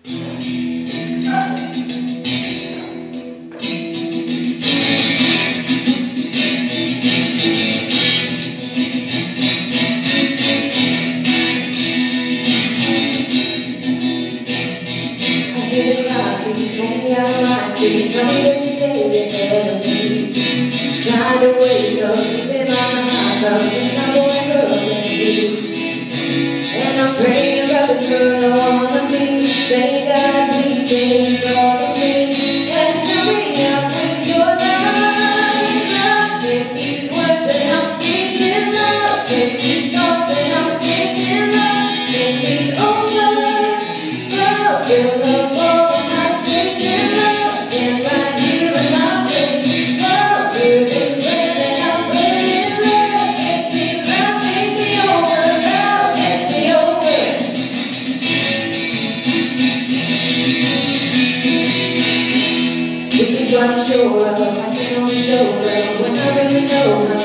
hear the clock beat, pull me out of my sleep. Tell me there's a day ahead of me. Trying to wake up, sipping on a hot cup, just not boring girl than me. And I'm praying about the girl I wanna be. Say God, please take all of me and fill me up with your love. Love, take these words that I'm speaking, love. Take these thoughts that I'm thinking, love. Take me over, love. Fill up all of my space and love. Stand right here in my place, love. Hear this prayer that I'm praying, love. Take me over, love. Take me over. This is what I'm sure of. I can only show love when I really know love.